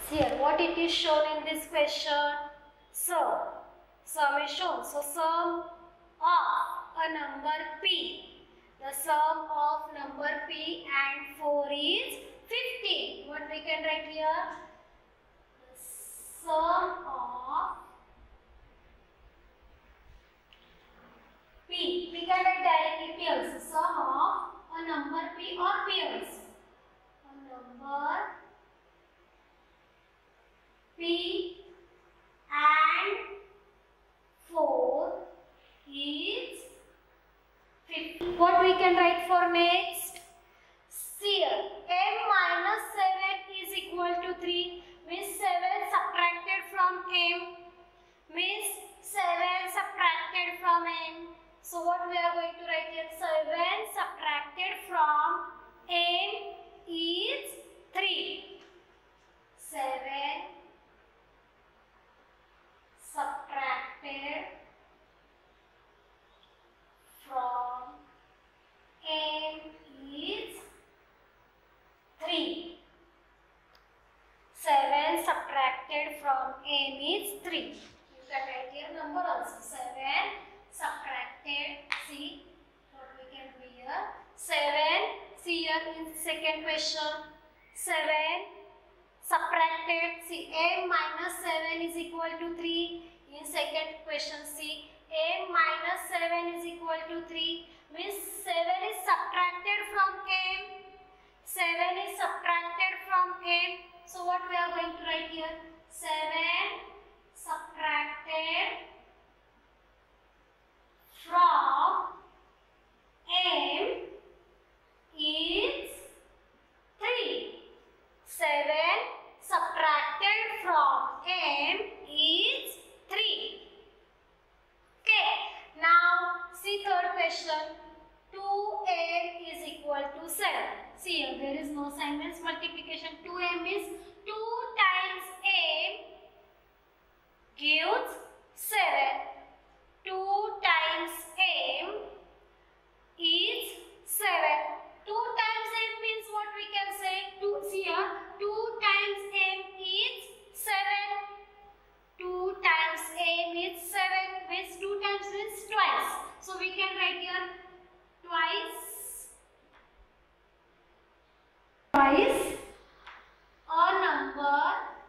Here, what it is shown in this question? Sum is shown. So, sum of a number P. The sum of number P and 4 is 15. What we can write here? The sum of P. We can write directly P also. Sum of a number P or P also. A number P and 4 is 50. What we can write for next? See here, m minus 7 is equal to 3. Means 7 subtracted from m. Means 7 subtracted from m. So what we are going to write here? 7 subtracted from m is 3. 7 subtracted from m is 3. 7 subtracted from m is 3. You can write here number also. 7 subtracted, see what we can do here. 7, see here in second question. 7 subtracted, see m minus 7 is equal to 3. In second question, see m minus 7 is equal to 3. Means 7 is subtracted from m. 7 is subtracted from m. So what we are going to write here? 7 subtracted from m is 3. 7 subtracted from m is 3. Okay. Now see third question. 2m is equal to 7. See here, there is no sign, means multiplication. 2m is 2 times m gives 7. 2 times m is 7. 2 times m means what we can say? 2, see here, 2 times m is 7. 2 times m is 7. Means 2 times means twice. So we can write here twice a number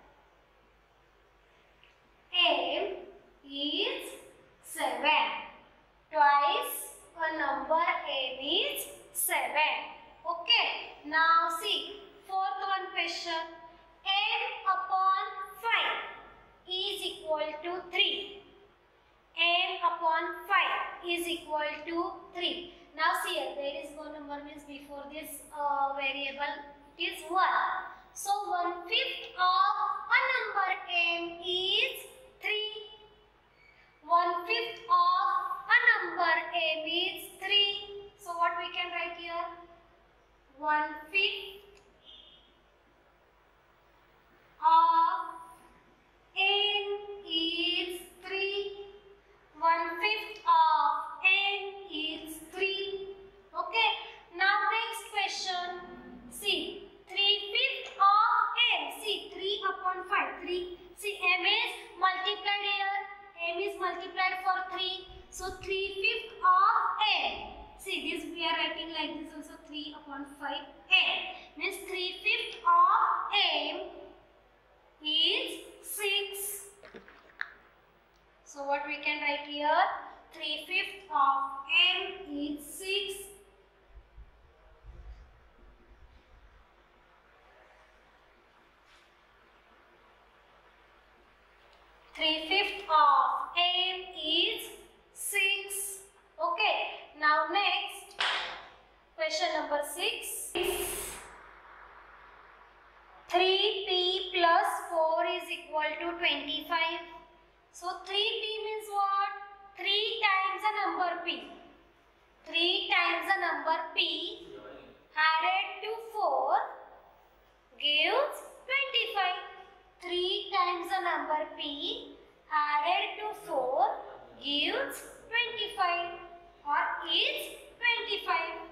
m is 7. Twice a number m is 7. Okay. Now see fourth one question. M upon 5 is equal to 3. M upon 5 is equal to 3. Now see here, there is no number, means before this variable it is 1. So 1/5 of a number m is 3. 1/5 of a number m is 3. So what we can write here? 1/5 of m is 3. 1/5 of m is 3. Okay. Now next question. See, 3/5 of m. See, 3 upon 5. 3. See, m is multiplied here. M is multiplied for 3. So 3/5 of m. See, this we are writing like this also. 3 upon 5 m. Means 3/5 of m is 6. So what we can write here? 3/5 of m is 6. 3/5 of m is 6. Okay. Now next question number 6. 3p plus 4 is equal to 25. So 3p means what? 3 times the number p. 3 times the number p added to 4 gives 25. 3 times the number p added to 4 gives 25 or is 25.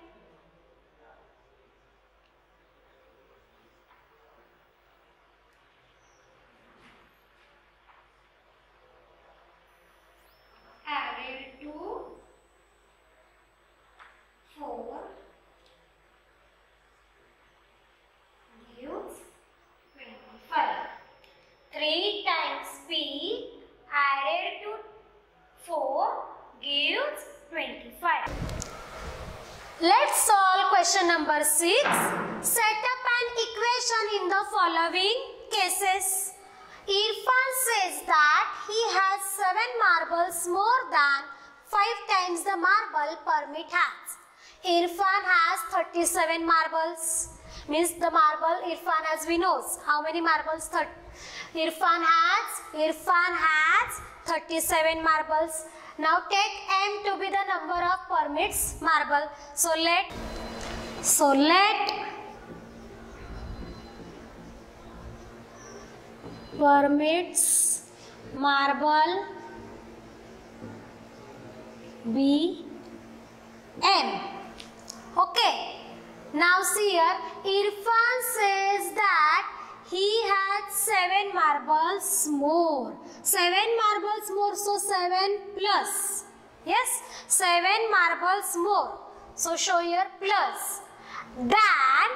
P added to 4 gives 25. Let's solve question number 6. Set up an equation in the following cases. Irfan says that he has 7 marbles more than 5 times the marble Permit has. Irfan has 37 marbles. Means the marble Irfan has, we know. How many marbles? Irfan has 37 marbles. Now take M to be the number of Permit's marble. So let Permit's marble be M. Okay. Now see here, Irfan says that he had 7 marbles more. 7 marbles more, so 7 plus. Yes, 7 marbles more. So show here plus. Then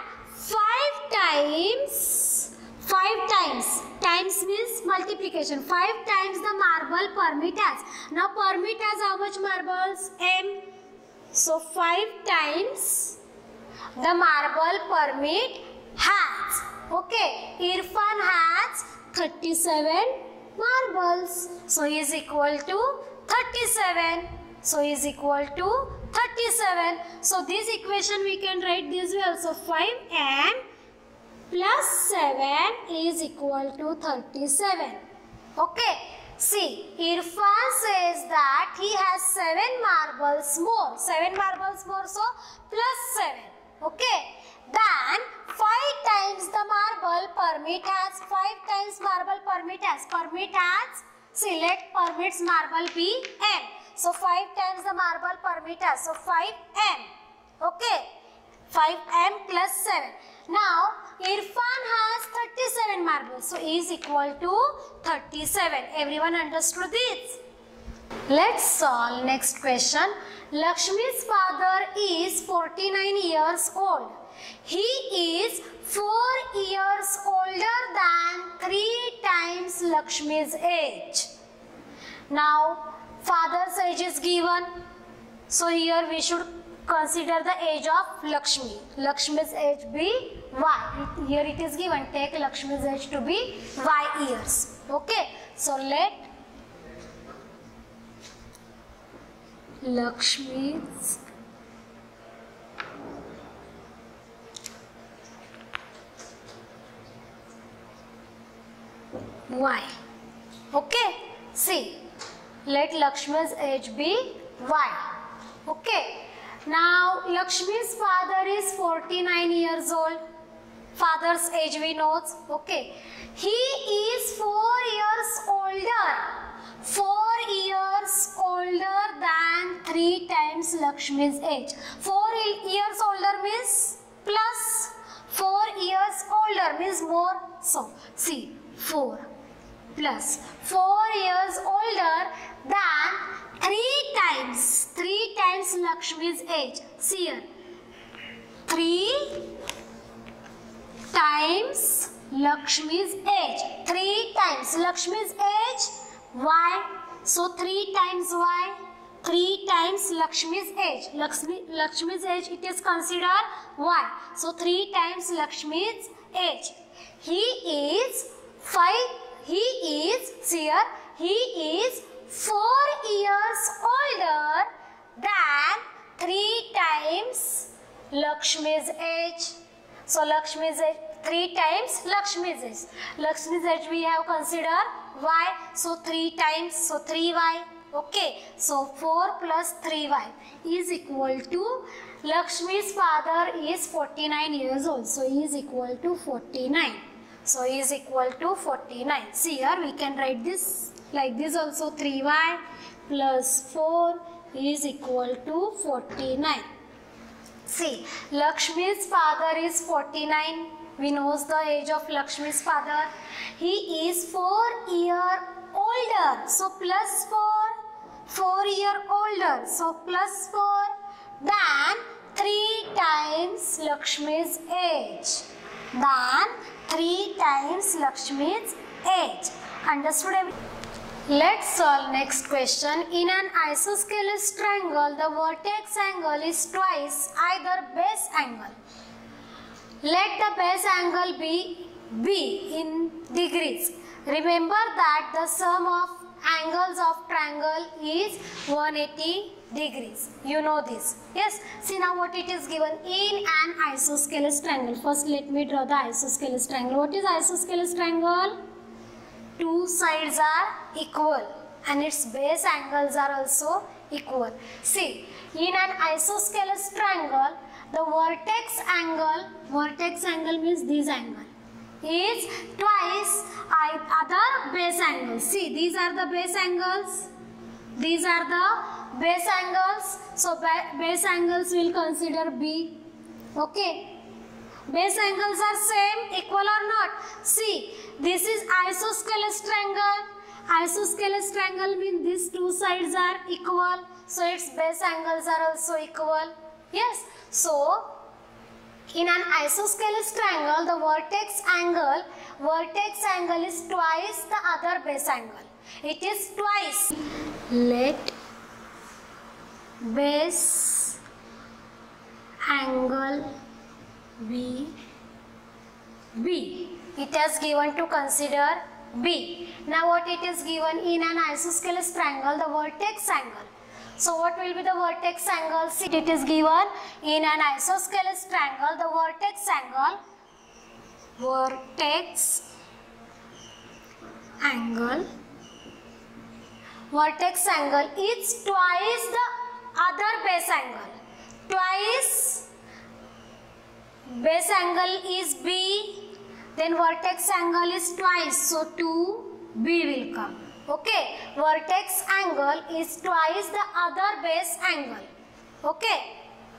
5 times means multiplication. 5 times the marble Permit has. Now Permit has how much marbles? M. So 5 times the marble Permit has. Okay, Irfan has 37 marbles. So he is equal to 37. So this equation we can write this way also. 5m plus 7 is equal to 37. Okay. See, Irfan says that he has 7 marbles more. 7 marbles more, so plus 7. Okay. Then 5 times the marble Permit has. 5 times marble Permit has. See, let Permit's marble be M. So 5 times the marble Permit has. So 5M. Okay. 5M plus 7. Now Irfan has 37 marbles. So he is equal to 37. Everyone understood this? Let's solve next question. Lakshmi's father is 49 years old. He is 4 years older than 3 times Lakshmi's age. Now father's age is given. So here we should consider the age of Lakshmi. Lakshmi's age be Y. Here it is given. Take Lakshmi's age to be Y years. Okay. So let Lakshmi's Y. Okay. See. Let Lakshmi's age be Y. Okay. Now Lakshmi's father is 49 years old. Father's age we know. Okay. He is 4 years older. 4 years older than 3 times Lakshmi's age. 4 years older means plus. 4 years older means more. So see, 4 plus 4 years older than 3 times Lakshmi's age. See here, 3 times Lakshmi's age. 3 times Lakshmi's age Y. So 3 times Y. 3 times Lakshmi's age. Lakshmi's age it is considered Y. So 3 times Lakshmi's age. He is 4 years older than 3 times Lakshmi's age. So Lakshmi's age, 3 times Lakshmi's age. Lakshmi's age we have considered Y. So 3 times, so 3Y. Okay. So 4 plus 3Y is equal to, Lakshmi's father is 49 years old. So he is equal to 49. So he is equal to 49. See here we can write this like this also. 3Y plus 4 is equal to 49. See, Lakshmi's father is 49. We know the age of Lakshmi's father. He is 4 years older. So plus 4 years older. So plus 4 than 3 times Lakshmi's age. Than 3 times Lakshmi's age. Understood everyone? Let's solve next question. In an isosceles triangle, the vertex angle is twice either base angle. Let the base angle be B in degrees. Remember that the sum of angles of triangle is 180 degrees. You know this. Yes. See now what it is given in an isosceles triangle. First let me draw the isosceles triangle. What is isosceles triangle? Two sides are equal and its base angles are also equal. See, in an isosceles triangle, the vertex angle means this angle, is twice other base angles. See, these are the base angles. These are the base angles. So, base angles will consider B. Okay. Base angles are same, equal or not? See, this is isosceles triangle. Isosceles triangle means these two sides are equal. So, its base angles are also equal. Yes. So, in an isosceles triangle, the vertex angle is twice the other base angle. It is twice. Let base angle be B. It has given to consider B. Now what it is given in an isosceles triangle, the vertex angle. So what will be the vertex angle? See, it is given in an isosceles triangle, the vertex angle is twice the other base angle. Twice base angle is B, then vertex angle is twice, so 2B will come. Okay, vertex angle is twice the other base angle. Okay.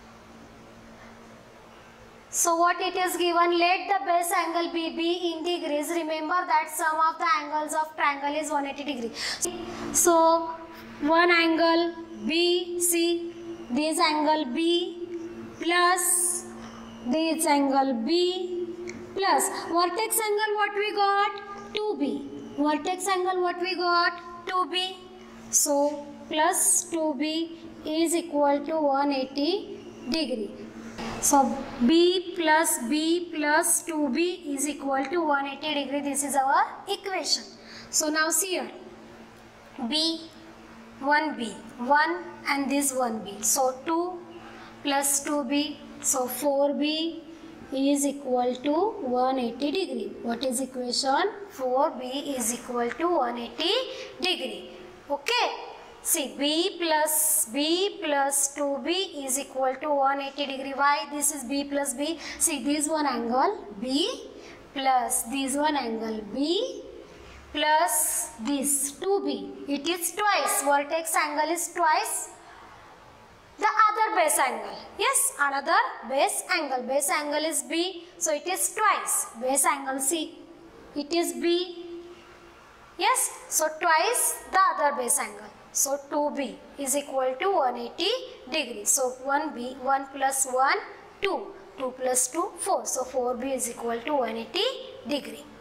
So what it is given, let the base angle be B in degrees. Remember that sum of the angles of triangle is 180 degrees. So one angle B, see this angle B plus this angle B plus vertex angle what we got? 2B. Vertex angle what we got? 2B. So plus 2B is equal to 180 degree. So B plus 2B is equal to 180 degree. This is our equation. So now see here. B, 1B, 1 and this 1B. So 2 plus 2B. So 4B is equal to 180 degree. What is equation? 4B is equal to 180 degree. Okay. See, B plus 2B is equal to 180 degree. Why this is B plus B? See, this one angle B plus this one angle B plus this 2B. It is twice. Vertex angle is twice the other base angle. Yes, another base angle. Base angle is B. So it is twice. Base angle C. It is B. Yes, so twice the other base angle. So 2B is equal to 180 degrees. So 1B, 1 plus 1, 2. 2 plus 2, 4. So 4B is equal to 180 degree.